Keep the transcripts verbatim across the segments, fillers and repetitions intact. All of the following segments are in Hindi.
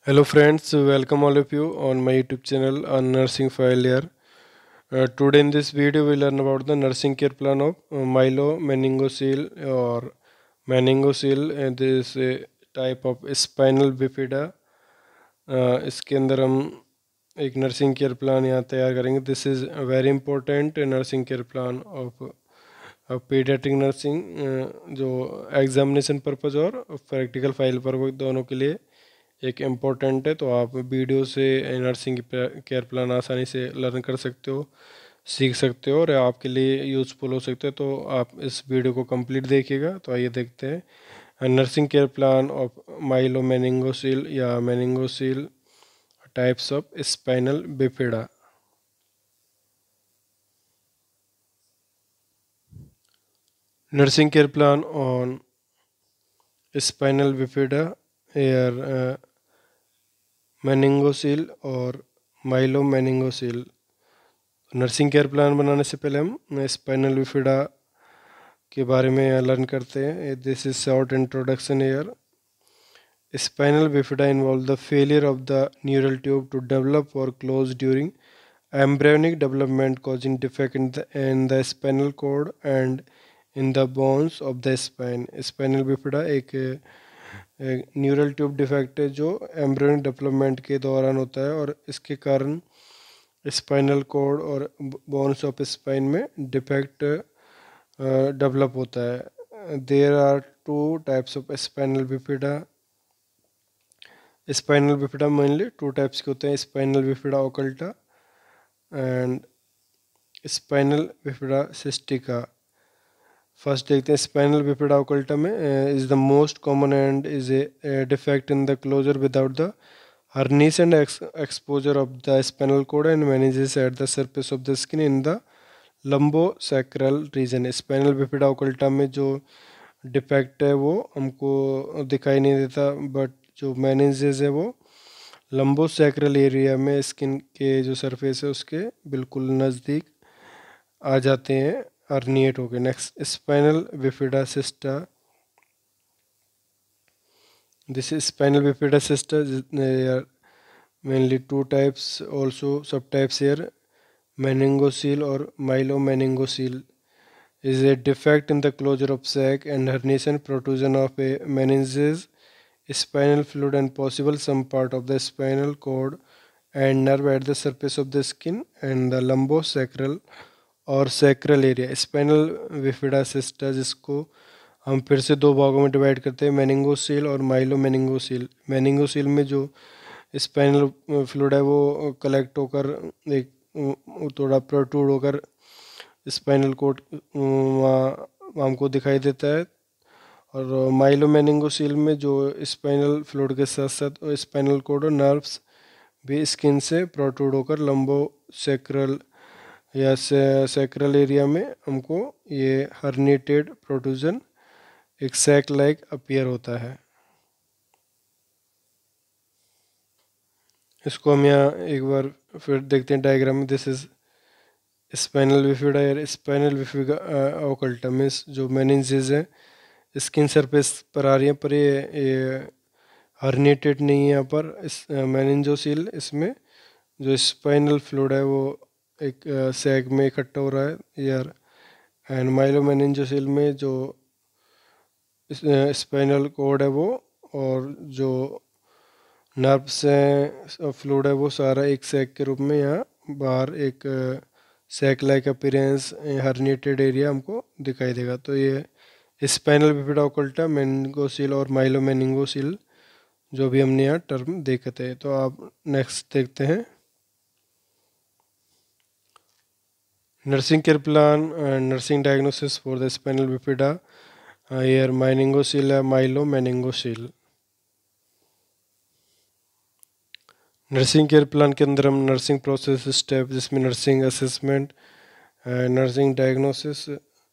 Hello friends, welcome all of you on my YouTube channel on Nursing File here. Uh, today in this video we learn about the nursing care plan of uh, myelomeningocele or meningocele, and this uh, type of spinal bifida. uh, इसके अंदर हम एक नर्सिंग केयर प्लान यहाँ तैयार करेंगे. This is very important nursing care plan of paediatric nursing, जो एग्जामिनेशन पर्पज़ और प्रैक्टिकल फाइल पर्पज़ दोनों के लिए एक इम्पोर्टेंट है. तो आप वीडियो से नर्सिंग केयर प्लान आसानी से लर्न कर सकते हो, सीख सकते हो और आपके लिए यूज़फुल हो सकते हैं. तो आप इस वीडियो को कंप्लीट देखिएगा. तो आइए देखते हैं nursing care plan of myelomeningocele या meningocele types of spinal bifida. Nursing care plan on spinal bifida, here uh, meningocele और माइलोमेनिंगोसील. नर्सिंग केयर प्लान बनाने से पहले हम स्पाइनल बिफिडा के बारे में लर्न करते हैं. This is short introduction here. Spinal bifida involve the failure of the neural tube to develop और close during embryonic development, causing defect in the, in the spinal cord and in the bones of the spine. Spinal bifida एक न्यूरल ट्यूब डिफेक्ट है जो एम्ब्रियोनिक डेवलपमेंट के दौरान होता है और इसके कारण स्पाइनल कोड और बोन्स ऑफ स्पाइन में डिफेक्ट डेवलप होता है. There are two types of spinal bifida. Spinal bifida mainly two types के होते हैं, spinal bifida occulta and spinal bifida cystica. First देखते हैं स्पाइनल बिफिडा ओकल्टा में is the most common and is a defect in the closure without the herniation and ex exposure of the spinal cord and meninges at the surface of the skin in the lumbosacral region. Spinal bifida occulta में जो डिफेक्ट है वो हमको दिखाई नहीं देता, बट जो meninges है वो लंबोसैक्रल एरिया में स्किन के जो सरफेस है उसके बिल्कुल नज़दीक आ जाते हैं अर्निएट होके. Next spinal bifida cystica. This is spinal bifida cystica. Mainly two types also subtypes here, meningocele or myelomeningocele. Is a defect in the closure of sac and herniation, protrusion of a meninges, spinal fluid and possible some part of the spinal cord and nerve at the surface of the skin and the lumbosacral और sacral area. Spinal bifida cystica जिसको हम फिर से दो भागों में डिवाइड करते हैं, मेनिंगोसील और माइलोमेनिंगोसील. मेनिंगोसील में जो स्पाइनल फ्लूइड है वो कलेक्ट होकर एक थोड़ा प्रोट्रूड होकर स्पाइनल कोड वहाँ हमको दिखाई देता है, और माइलोमेनिंगोसील में जो स्पाइनल फ्लूइड के साथ साथ स्पाइनल कोड और नर्व्स भी स्किन से प्रोट्रूड होकर लंबो सेक्रल या सेक्रल एरिया में हमको ये हर्निटेड प्रोट्रूजन एक सैक लाइक अपीयर होता है. इसको हम यहाँ एक बार फिर देखते हैं डायग्राम में. दिस इज स्पाइनल बिफिडा या स्पाइनल बिफिडा ओकल्टा में जो मेनिंजेस है स्किन सरफेस पर आ रही है, पर ये ये हर्निटेड नहीं है यहाँ पर. इस मेनिंजोसील इसमें जो स्पाइनल फ्लूइड है वो एक सैक में इकट्ठा हो रहा है यार. एंड माइलोमेनिंजोसील में जो स्पाइनल कोड है वो और जो नर्व्स हैं फ्लूइड है वो सारा एक सैक के रूप में यहाँ बाहर एक sac like appearance herniated area हमको दिखाई देगा. तो ये स्पाइनल बिफिडा ओकल्टा, मेनिंगोसील और माइलोमेनिंगोसील जो भी हमने यहाँ टर्म देखे थे. तो आप नेक्स्ट देखते हैं nursing care plan and nursing diagnosis for the spinal bifida. Here meningocele है माइलोमेनिंगोसील. नर्सिंग केयर प्लान के अंदर हम नर्सिंग प्रोसेस स्टेप जिसमें nursing assessment, nursing diagnosis,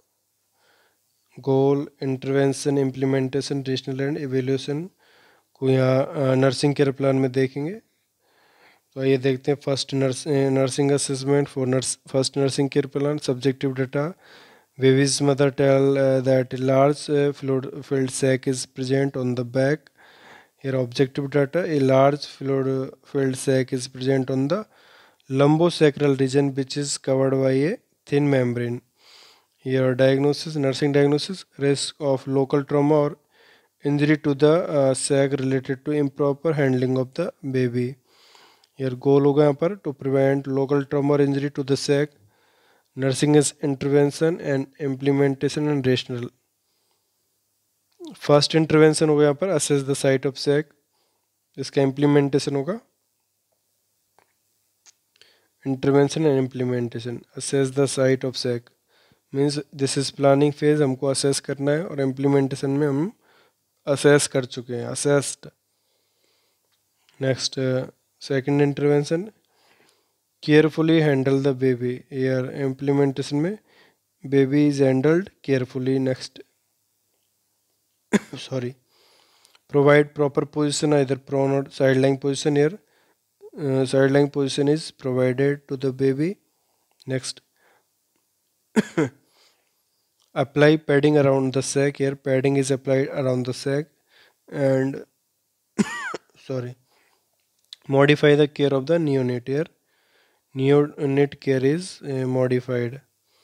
goal, intervention, implementation, regional and evaluation को यहाँ नर्सिंग केयर प्लान में देखेंगे. तो ये देखते हैं first nurse nursing assessment for nurse first nursing care plan. Subjective data. Baby's mother tell that large fluid filled sac is present on the back. Here objective data, a large fluid filled sac is present on the lumbosacral region which is covered by a thin membrane. Here diagnosis, nursing diagnosis, risk of local trauma or injury to the uh, sac related to improper handling of the baby. Here goal होगा यहाँ पर to prevent local trauma or injury to the sac. Nursing is intervention and implementation and rational. First intervention होगा यहाँ पर assess the site of sac. इसका इम्प्लीमेंटेशन होगा intervention and implementation. Assess the site of sac means this is planning phase, हमको असेस करना है, और इम्प्लीमेंटेशन में हम असेस कर चुके हैं, assessed. Next second intervention, carefully handle the baby. Here implementation में baby is handled carefully. Next sorry, provide proper position, either prone or side lying position. Here uh, side lying position is provided to the baby. Next apply padding around the sac. Here padding is applied around the sac. And sorry, modify the care of the neonate. Here neonate care is uh, modified.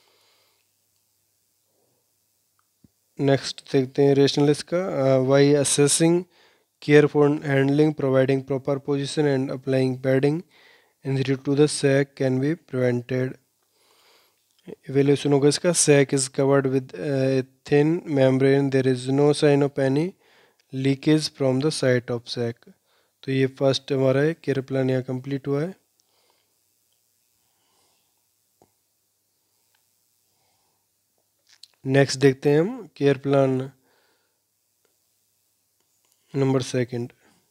Next देखते हैं रेशनल इसका. Why assessing care for handling, providing proper position and applying padding, injury to the sac can be prevented. Evaluation होगा इसका. Sac is covered with thin membrane, there is no sign of any leakage from the site of sac. तो ये फर्स्ट हमारा है केयर प्लान यहाँ कंप्लीट हुआ है. नेक्स्ट देखते हैं हम care plan number second.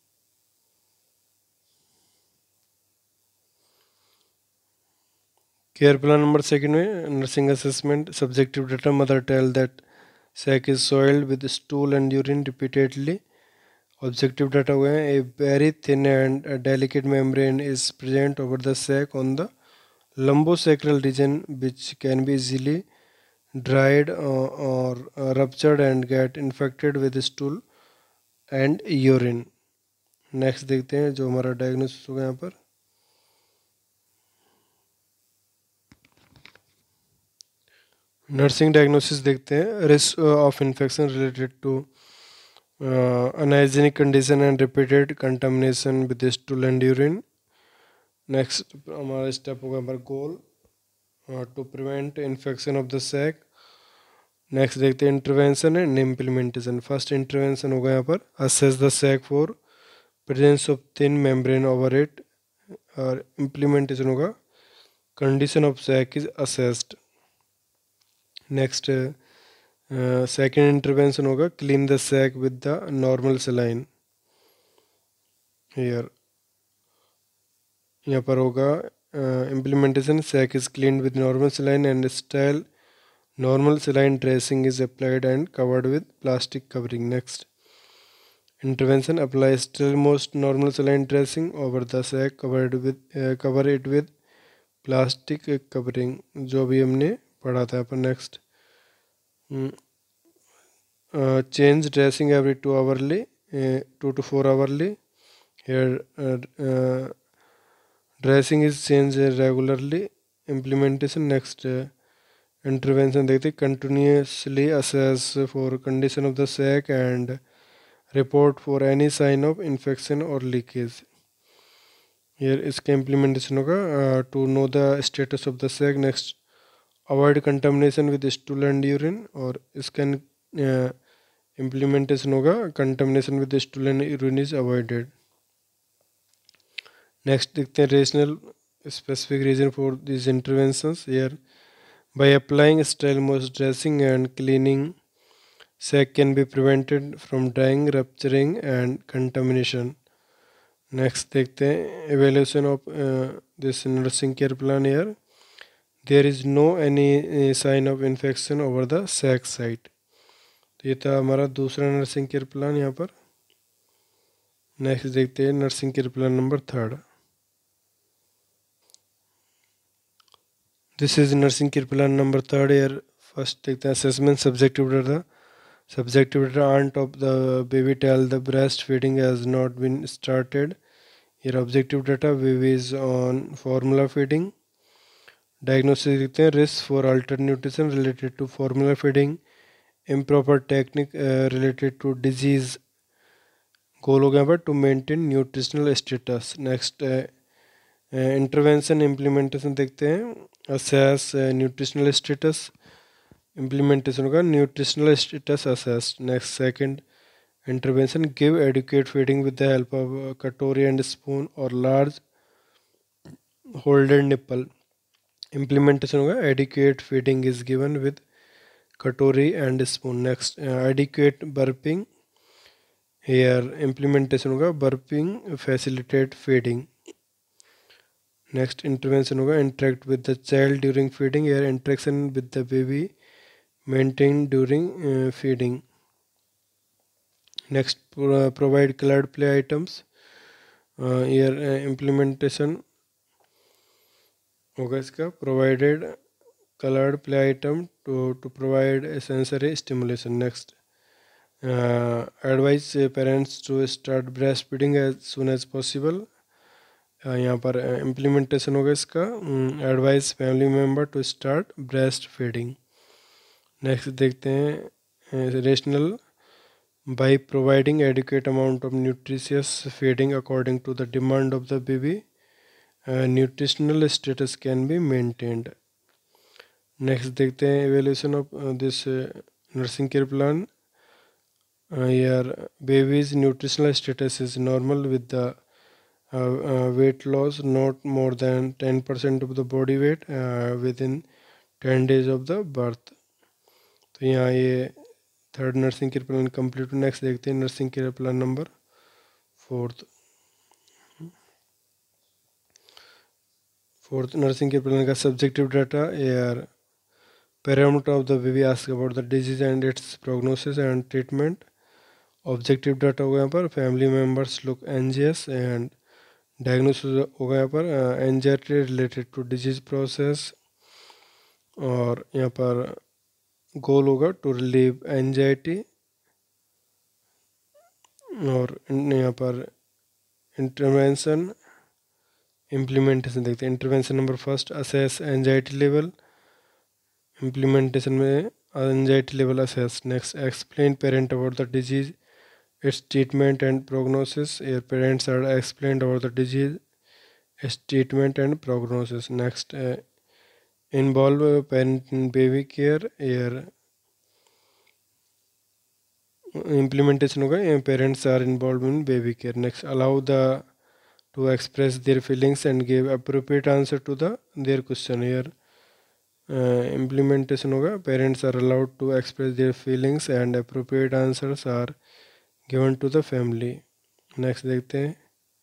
Care plan number second में nursing assessment. Subjective data, mother tell that sac is soiled with stool and urine repeatedly. Objective data हुए हैं. A very thin and a delicate membrane is present over the sac on the lumbosacral region which can be easily dried uh, or uh, ruptured and get infected with stool and urine. Next देखते हैं जो हमारा डायग्नोसिस होगा यहाँ पर. नर्सिंग डायग्नोसिस देखते हैं. Risk of infection related to unhygienic condition and repeated contamination with stool and urine. Next हमारा स्टेप होगा हमारा goal to prevent infection of the sac. Next देखते हैं intervention and implementation. First intervention होगा यहाँ पर assess the sac for presence of thin membrane over it. और इम्प्लीमेंटेशन होगा condition of sac is assessed. Next second intervention होगा clean the sac with the normal saline. Here यहाँ पर होगा implementation. Sac is clean with normal saline and sterile normal saline dressing is applied and covered with plastic covering. Next intervention, apply sterile-most normal saline dressing over the sac, covered with uh, cover it with plastic covering, जो भी हमने पढ़ा था अपन. Next change dressing every two hourly to two four hourly. Here dressing is change regularly. Implementation. Next intervention देखते continuously assess for condition of the sac and report for any sign of infection और लीकेज. हियर इसका इम्प्लीमेंटेशन होगा to know the status of the sac. Next avoid contamination with stool and urine. और इसका इम्प्लीमेंटेशन होगा contamination with stool and urine is avoided. Next देखते हैं rational specific reason for this interventions. Here by applying sterile moist dressing and cleaning, sac can be prevented from drying, rupturing and contamination. Next देखते हैं evaluation of uh, this nursing care plan. Here there is no any uh, sign of infection over the sac site. तो ये था हमारा दूसरा नर्सिंग केयर प्लान यहाँ पर. नेक्स्ट देखते हैं nursing care plan number third. This is nursing care plan number third. Here first देखते हैं assessment subjective data. Subjective data aunt of the baby tell the breastfeeding has not been started. Here objective data baby is on formula feeding. Diagnosis देखते हैं risk for altered nutrition related to formula feeding, improper technique uh, related to disease. गोल हो गया पर to maintain nutritional status. Next uh, uh, intervention implementation देखते हैं assess uh, nutritional status. Implementation होगा nutritional status assessed. Next second intervention give adequate feeding with the help of a katori and spoon or large holder nipple. Implementation होगा adequate feeding is given with katori and spoon. Next uh, adequate burping. Here implementation होगा burping facilitate feeding. Next intervention होगा interact with the child during feeding. Here interaction with the baby maintained during uh, feeding. Next pro provide colored play items. Uh, here uh, implementation होगा इसका provided colored play item to to provide a sensory stimulation. Next uh, advise uh, parents to start breastfeeding as soon as possible. uh, यहाँ पर implementation होगा इसका um, advise family member to start breastfeeding. Next देखते हैं uh, rational by providing adequate amount of nutritious feeding according to the demand of the baby. Uh, nutritional status can be maintained. Next देखते हैं evaluation of uh, this uh, nursing care plan. Uh, here baby's nutritional status is normal with the uh, uh, weight loss not more than ten percent of the body weight uh, within ten days of the birth. तो यहाँ ये third nursing care plan complete. Next देखते हैं nursing care plan number fourth. Fourth nursing care plan का subjective data here parameter of the baby ask about the disease and its prognosis and treatment. Objective data होगा यहाँ पर family members look anxious and diagnosis होगा यहाँ पर anxiety related to disease process. और यहाँ पर गोल होगा टू रिलीव एंजाइटी। और यहाँ पर इंटरवेंशन इम्प्लीमेंटेशन देखते हैं। Intervention number first assess anxiety level. Implementation में anxiety level assess. Next explain parent about the disease its treatment and prognosis. Your parents are explained about the disease its treatment and prognosis. Next involve parent in baby care. Here implementation होगा parents are involve in baby care. Next allow the to express their feelings and give appropriate answer to the their question. Here implementation होगा parents are allowed to express their feelings and appropriate answers are given to the family. Next देखते हैं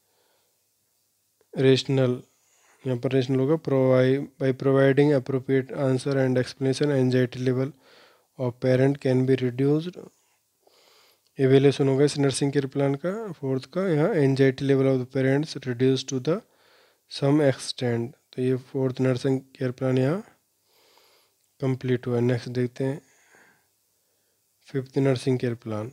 रेशनल। यहाँ पर रेशनल होगा provide by providing appropriate answer and explanation anxiety level of parent can be reduced. Evaluation होगा इस नर्सिंग केयर प्लान का फोर्थ का। यहाँ anxiety level of the parents reduce to the some extent. तो ये फोर्थ नर्सिंग केयर प्लान यहाँ कंप्लीट हुआ। नेक्स्ट देखते हैं fifth nursing care plan.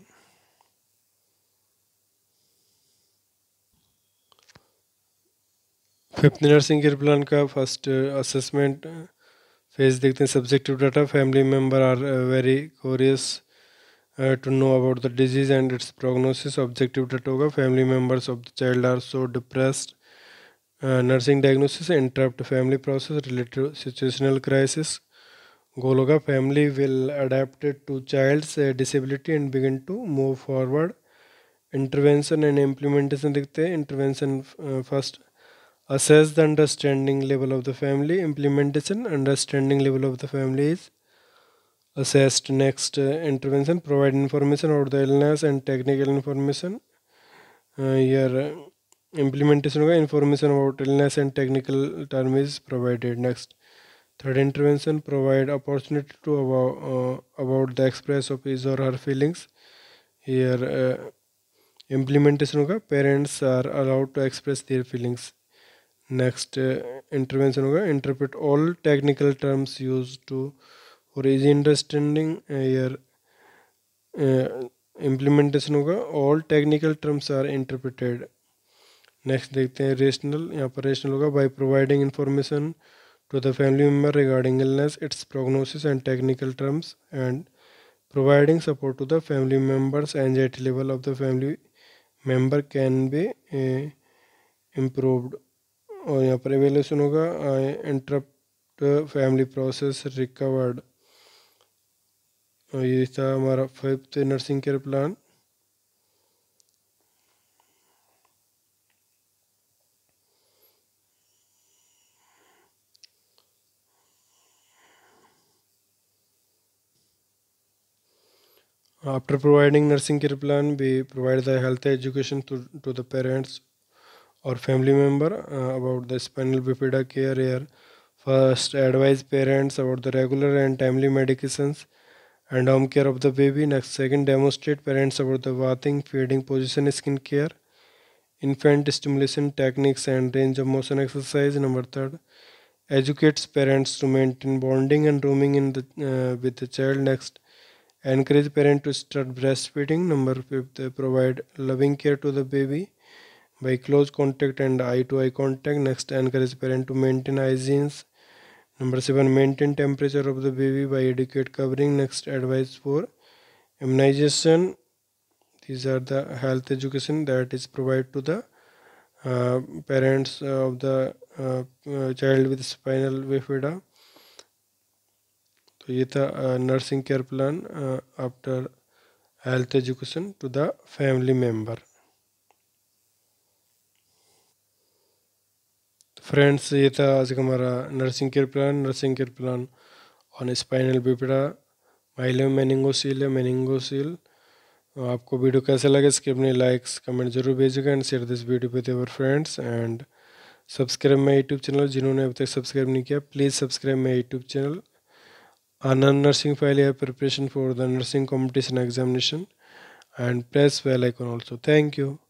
Fifth nursing care plan का फर्स्ट असेसमेंट फेज देखते हैं। Subjective data family member are very curious Uh, to know about the disease and its prognosis। objective data होगा family members of the child are so depressed। uh, nursing diagnosis interrupt family process related to situational crisis। goal होगा family will adapt it to child's uh, disability and begin to move forward। intervention and implementation देखते हैं। intervention uh, first assess the understanding level of the family। implementation understanding level of the family is assessed। next uh, intervention provide information about the illness and technical information। uh, here uh, implementation होगा information about illness and technical term is provided। next third intervention provide opportunity to about, uh, about the express of his or her feelings। here uh, implementation होगा parents are allowed to express their feelings। next uh, intervention होगा interpret all technical terms used to for easy understanding। here implementation होगा, all technical terms are interpreted. Next देखते हैं रेशनल, यहाँ पर रेशनल होगा by providing information to the family member regarding illness, its prognosis and technical terms, and providing support to the family members. Anxiety level of the family member can be uh, improved। और यहाँ पर evaluation होगा interrupt family process recovered। और ये था हमारा fifth nursing care plan. After providing nursing care plan, we provide the health education to, to the parents or family member uh, about the spinal bifida care here. First, advise parents about the regular and timely medications and home care of the baby. Next, second, demonstrate parents about the bathing, feeding position, skin care, infant stimulation techniques, and range of motion exercise. Number third, educates parents to maintain bonding and rooming in the uh, with the child. Next, encourage parent to start breastfeeding. Number fifth, they provide loving care to the baby by close contact and eye to eye contact. Next, encourage parent to maintain hygiene. Number seven, maintain temperature of the baby by adequate covering. Next, advice for immunization. These are the health education that is provided to the uh, parents of the uh, uh, child with spinal bifida। तो ये था nursing care plan after health education to the family member. Friends, ये था आज का हमारा nursing care plan nursing care plan on spinal bifida myelomeningocele है मेनिंगोसील। आपको वीडियो कैसा लगे इसके अपने लाइक्स कमेंट जरूर भेजिएगा and share this video with your friends and subscribe my YouTube channel. जिन्होंने अभी तक सब्सक्राइब नहीं किया please subscribe my YouTube channel. Anand Nursing File here preparation for the nursing competition examination and press bell icon also. Thank you.